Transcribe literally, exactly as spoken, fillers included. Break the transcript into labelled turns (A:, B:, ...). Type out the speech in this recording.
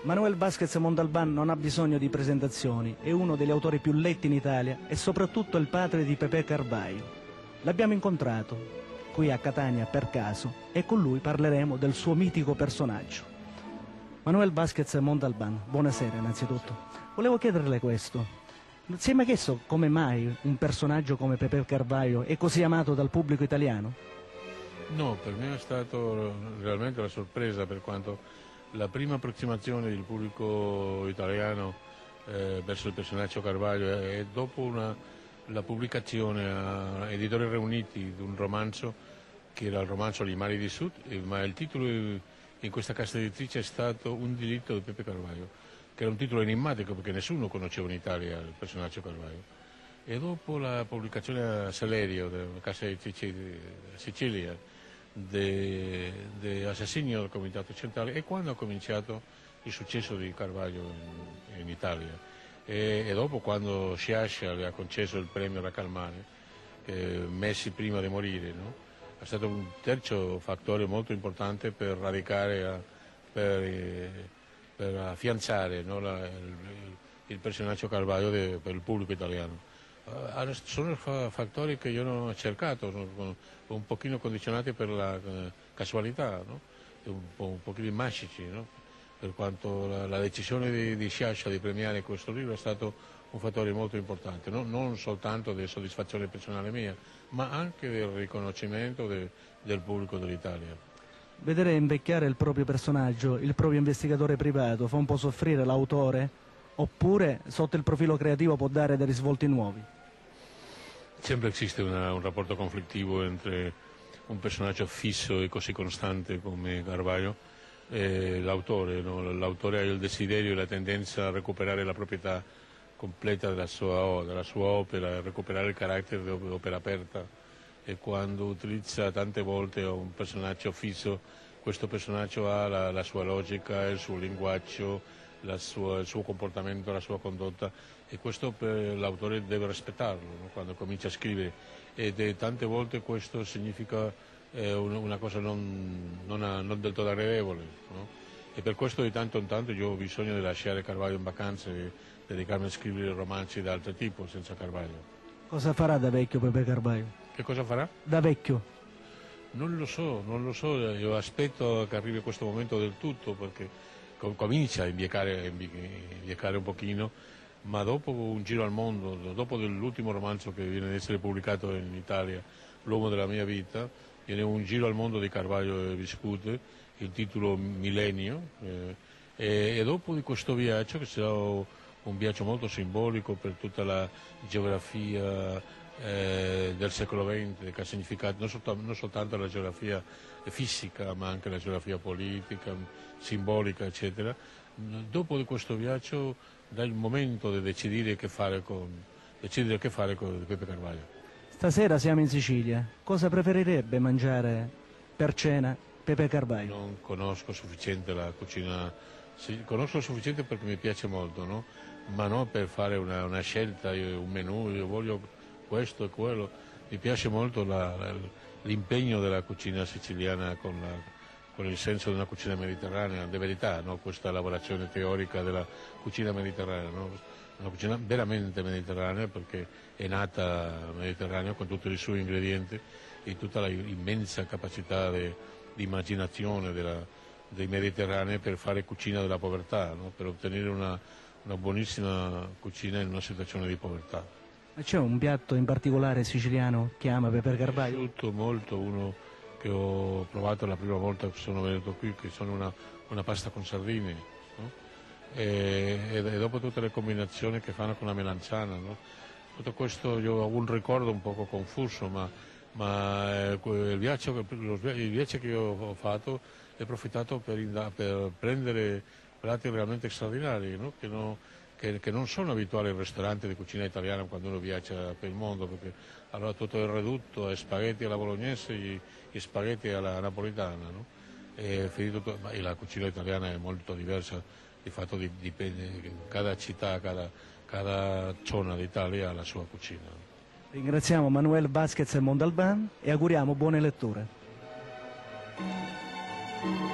A: Manuel Vázquez Montalbán non ha bisogno di presentazioni, è uno degli autori più letti in Italia e soprattutto il padre di Pepe Carvalho. L'abbiamo incontrato qui a Catania per caso e con lui parleremo del suo mitico personaggio. Manuel Vázquez Montalbán, buonasera innanzitutto. Volevo chiederle questo. Si è mai chiesto come mai un personaggio come Pepe Carvalho è così amato dal pubblico italiano?
B: No, per me è stato realmente una sorpresa, per quanto la prima approssimazione del pubblico italiano eh, verso il personaggio Carvalho è dopo una, la pubblicazione a Editori Riuniti di un romanzo che era il romanzo Gli mari di Sud, ma il titolo in questa casa editrice è stato Un delitto di Pepe Carvalho, che era un titolo enigmatico perché nessuno conosceva in Italia il personaggio Carvalho. E dopo la pubblicazione a Salerio, della casa editrice di Sicilia, di Assassinio del Comitato Centrale, e quando ha cominciato il successo di Carvalho in, in Italia. E, e dopo quando Sciascia le ha concesso il premio Racalmare, eh, mesi prima di morire, no? È stato un terzo fattore molto importante per radicare, per, eh, per affiancare, no, la, il, il personaggio Carvalho de, per il pubblico italiano. Uh, sono fattori che io non ho cercato, sono un pochino condizionati per la uh, casualità, no? un, po', un pochino magici, no? Per quanto la, la decisione di, di Sciascia di premiare questo libro è stato un fattore molto importante, no? Non soltanto di soddisfazione personale mia, ma anche del riconoscimento de, del pubblico dell'Italia.
A: Vedere invecchiare il proprio personaggio, il proprio investigatore privato, fa un po' soffrire l'autore? Oppure sotto il profilo creativo può dare dei risvolti nuovi?
B: Sempre esiste una, un rapporto conflittivo entre un personaggio fisso e così costante come Carvalho e l'autore, no? L'autore ha il desiderio e la tendenza a recuperare la proprietà completa della sua, della sua opera, a recuperare il carattere dell'opera aperta, e quando utilizza tante volte un personaggio fisso, questo personaggio ha la, la sua logica, il suo linguaggio, La sua, il suo comportamento, la sua condotta, e questo l'autore deve rispettarlo, no? Quando comincia a scrivere, ed è, tante volte questo significa eh, una cosa non, non, non del tutto agradevole, no? E per questo di tanto in tanto io ho bisogno di lasciare Carvalho in vacanze e dedicarmi a scrivere romanzi di altro tipo senza Carvalho.
A: Cosa farà da vecchio Pepe Carvalho?
B: Che cosa farà?
A: Da vecchio?
B: Non lo so, non lo so, io aspetto che arrivi questo momento del tutto, perché comincia a invecchiare, invecchiare un pochino, ma dopo un giro al mondo, dopo l'ultimo romanzo che viene ad essere pubblicato in Italia, L'uomo della mia vita, viene un giro al mondo di Carvalho e Viscute, il titolo Millennio, eh, e, e dopo di questo viaggio, che sarà un viaggio molto simbolico per tutta la geografia eh, del secolo venti, che ha significato non soltanto, non soltanto la geografia fisica, ma anche la geografia politica, simbolica, eccetera. Dopo di questo viaggio dà il momento di decidere che fare con, decidere che fare con Pepe Carvalho.
A: Stasera siamo in Sicilia, cosa preferirebbe mangiare per cena Pepe Carvalho?
B: Non conosco sufficiente la cucina, sì, conosco sufficiente perché mi piace molto, no? Ma non per fare una, una scelta, un menù, io voglio questo e quello. Mi piace molto la, la, l'impegno della cucina siciliana con, la, con il senso di una cucina mediterranea, di verità, no? Questa lavorazione teorica della cucina mediterranea, no? Una cucina veramente mediterranea, perché è nata mediterranea con tutti i suoi ingredienti e tutta l'immensa capacità di immaginazione della, dei mediterranei per fare cucina della povertà, no? Per ottenere una, una buonissima cucina in una situazione di povertà.
A: Ma c'è un piatto in particolare siciliano che ama Pepe Carvalho?
B: Molto, molto, uno che ho provato la prima volta che sono venuto qui, che sono una, una pasta con sardine, no? e, e dopo tutte le combinazioni che fanno con la melanzana, no? Tutto questo io ho un ricordo un poco confuso, ma, ma eh, il, viaggio, lo, il viaggio che io ho fatto è approfittato per, per prendere piatti realmente straordinari, no? Che, no, che, che non sono abituali ai ristoranti di cucina italiana quando uno viaggia per il mondo, perché allora tutto è ridotto a spaghetti alla bolognese e, e spaghetti alla napolitana, no? E, tutto, e la cucina italiana è molto diversa, di fatto dipende, cada città, cada, cada zona d'Italia ha la sua cucina.
A: Ringraziamo Manuel Vázquez Montalbán e auguriamo buone letture.